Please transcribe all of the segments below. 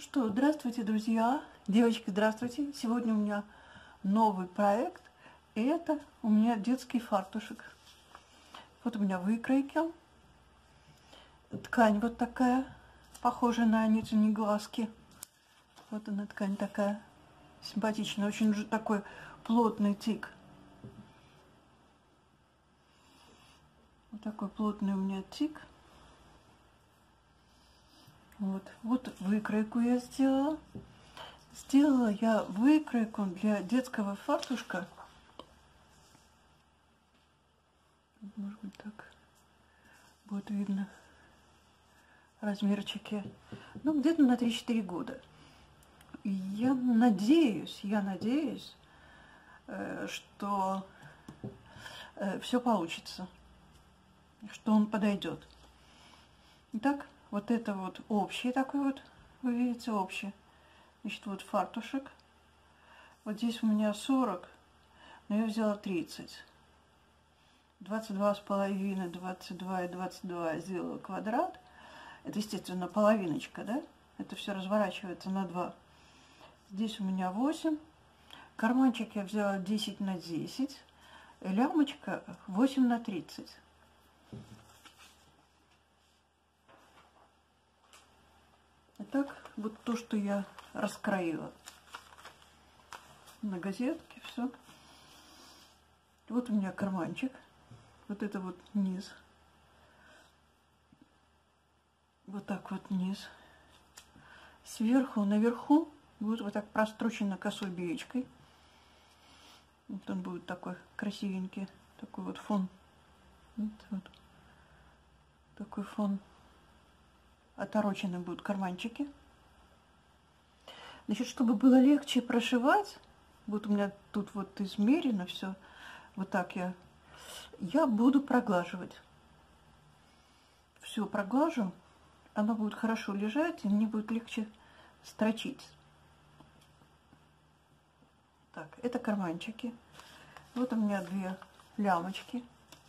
Что, здравствуйте, друзья, девочки, здравствуйте. Сегодня у меня новый проект, и это у меня детский фартушек. Вот у меня выкройки. Ткань вот такая, похожая на Анютины глазки. Вот она, ткань такая, симпатичная, очень такой плотный тик. Вот такой плотный у меня тик. Вот выкройку я сделала. Сделала я выкройку для детского фартушка. Может быть, так будет видно размерчики. Ну, где-то на 3-4 года. И я надеюсь, что все получится, что он подойдет. Итак, вот это вот общий такой вот, вы видите, общий. Значит, вот фартушек. Вот здесь у меня 40, но я взяла 30. 22,5, 22 и 22 сделала квадрат. Это, естественно, половиночка, да? Это все разворачивается на 2. Здесь у меня 8. Карманчик я взяла 10 на 10. Лямочка 8 на 30. Итак, вот то, что я раскроила на газетке, все. Вот у меня карманчик. Вот это вот низ. Вот так вот низ. Сверху, наверху будет вот так прострочено косой биечкой. Вот он будет такой красивенький. Такой вот фон. Вот. Такой фон. Оторочены будут карманчики. Значит, чтобы было легче прошивать, вот у меня тут вот измерено все, вот так я буду проглаживать. Все проглажу, оно будет хорошо лежать, и мне будет легче строчить. Так, это карманчики. Вот у меня 2 лямочки.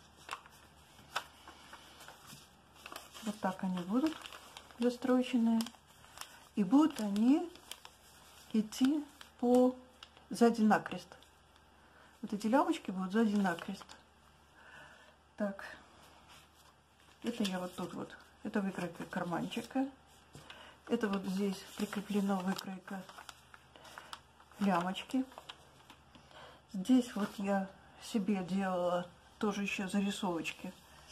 Вот так они будут застроченные. И будут они идти сзади накрест. Вот эти лямочки будут сзади накрест. Так, это я вот тут вот. Это выкройка карманчика. Это вот здесь прикреплена выкройка лямочки. Здесь вот я себе делала тоже еще зарисовочки.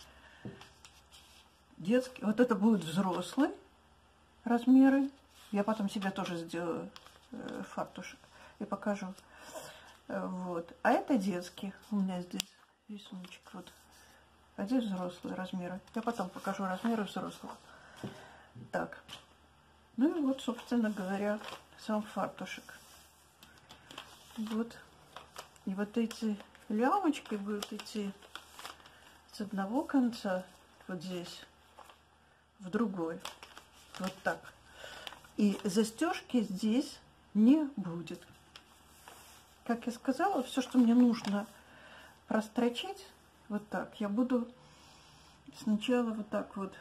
Детский. Вот это будет взрослый размеры. Я потом себе тоже сделаю фартушек и покажу. Вот. А это детский. У меня здесь рисуночек. Вот. А здесь взрослые размеры. Я потом покажу размеры взрослых. Так. Ну и вот, собственно говоря, сам фартушек. Вот. И вот эти лямочки будут идти с одного конца, вот здесь, в другой. Вот так. И застежки здесь не будет. Как я сказала, все, что мне нужно прострочить, вот так, я буду сначала вот так вот.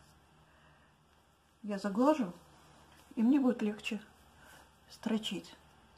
Я заглажу, и мне будет легче строчить.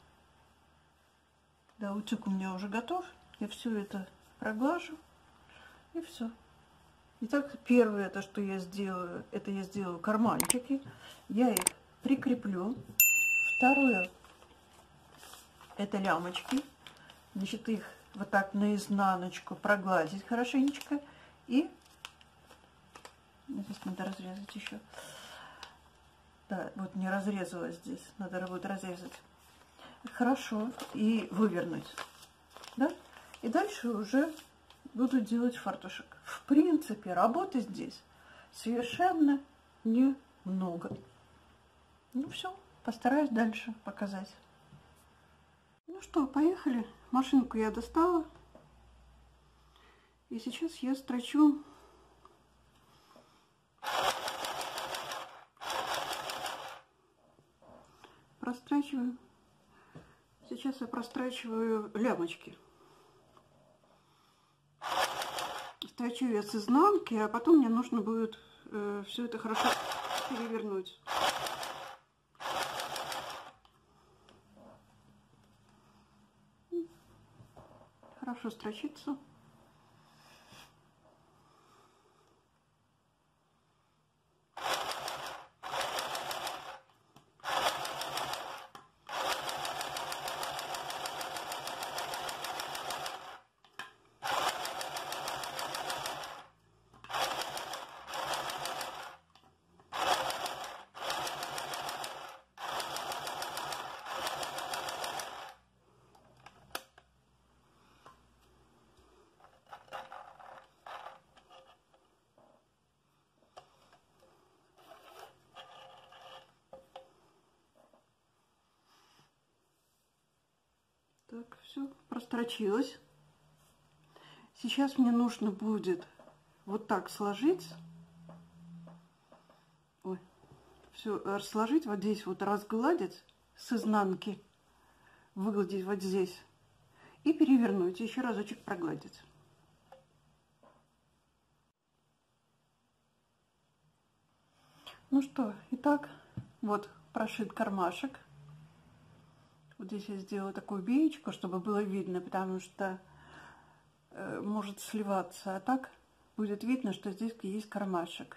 Да, утюг у меня уже готов. Я все это проглажу, и все. Итак, первое, это что я сделаю, это я сделаю карманчики. Я их прикреплю. Второе, это лямочки. Значит, их вот так наизнаночку прогладить хорошенечко. И здесь надо разрезать еще. Да, вот не разрезала здесь. Надо будет разрезать. Хорошо. И вывернуть. Да? И дальше уже буду делать фартушек. В принципе, работы здесь совершенно немного. Ну все, постараюсь дальше показать. Ну что, поехали. Машинку я достала. И сейчас я строчу прострачиваю. Сейчас я прострачиваю лямочки. Строчу я с изнанки, а потом мне нужно будет все это хорошо перевернуть. хорошо строчится. Так, все, прострочилось. Сейчас мне нужно будет вот так сложить. Ой, все сложить вот здесь, вот разгладить с изнанки, выгладить вот здесь и перевернуть, еще разочек прогладить. Ну что, итак, вот прошит кармашек. Вот здесь я сделала такую биечку, чтобы было видно, потому что может сливаться. А так будет видно, что здесь есть кармашек.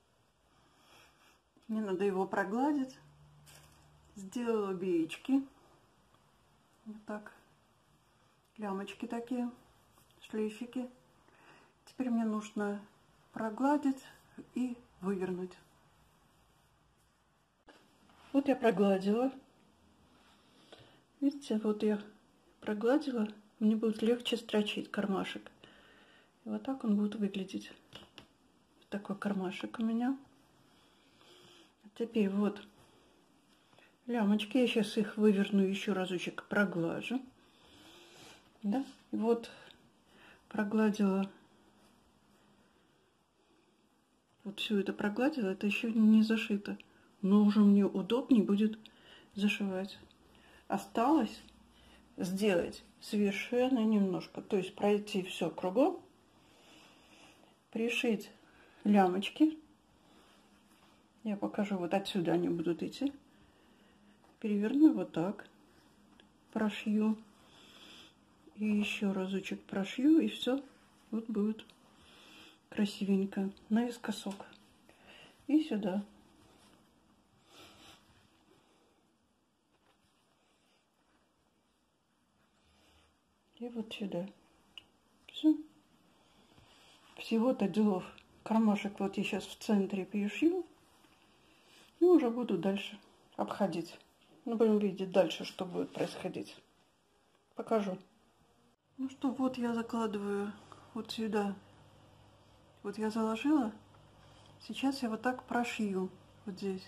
Мне надо его прогладить. Сделала биечки. Вот так. Лямочки такие, шлейфики. Теперь мне нужно прогладить и вывернуть. Вот я прогладила. Видите, вот я прогладила, мне будет легче строчить кармашек. И вот так он будет выглядеть. Вот такой кармашек у меня. Теперь вот лямочки, я сейчас их выверну, еще разочек проглажу. Да? И вот прогладила, вот все это прогладила, это еще не зашито. Но уже мне удобнее будет зашивать. Осталось сделать совершенно немножко, то есть пройти все кругом, пришить лямочки. Я покажу, вот отсюда они будут идти. Переверну вот так, прошью и еще разочек прошью, и все, вот будет красивенько наискосок и сюда. И вот сюда. Все. Всего-то делов. Кармашек вот я сейчас в центре перешью. И уже буду дальше обходить. Ну, будем видеть дальше, что будет происходить. Покажу. Ну что, вот я закладываю вот сюда. Вот я заложила. Сейчас я вот так прошью. Вот здесь.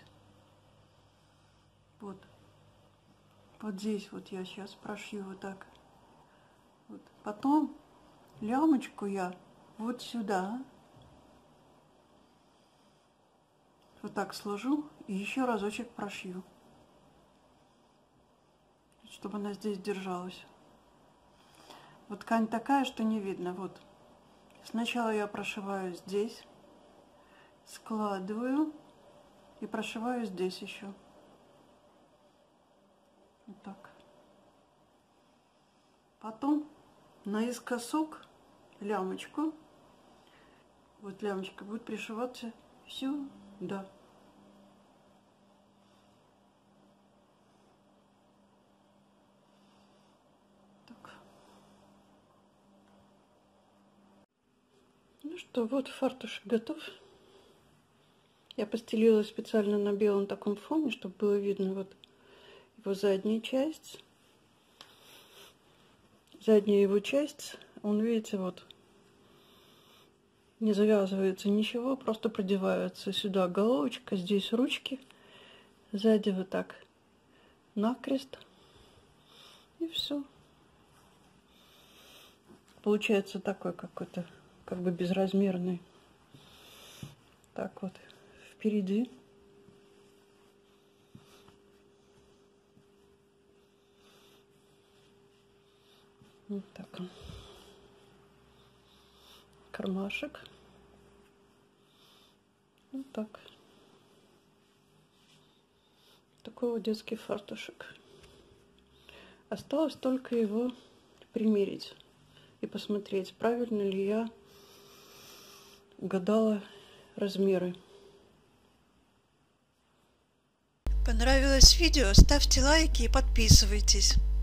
Вот. Вот здесь вот я сейчас прошью вот так. Вот. Потом лямочку я вот сюда вот так сложу и еще разочек прошью, чтобы она здесь держалась. Вот ткань такая, что не видно. Вот сначала я прошиваю здесь, складываю и прошиваю здесь еще. Вот так. Потом наискосок лямочку. Вот лямочка будет пришиваться сюда. Так. Ну что, вот фартушек готов. Я постелила специально на белом таком фоне, чтобы было видно вот его задняя часть. Задняя его часть, он, видите, вот не завязывается ничего, просто продевается сюда головочка, здесь ручки, сзади вот так накрест, и все. Получается такой какой-то, как бы безразмерный. Так вот, впереди. Вот так он. Кармашек. Вот так. Такой вот детский фартушек. Осталось только его примерить. и посмотреть, правильно ли я угадала размеры. Понравилось видео? Ставьте лайки и подписывайтесь.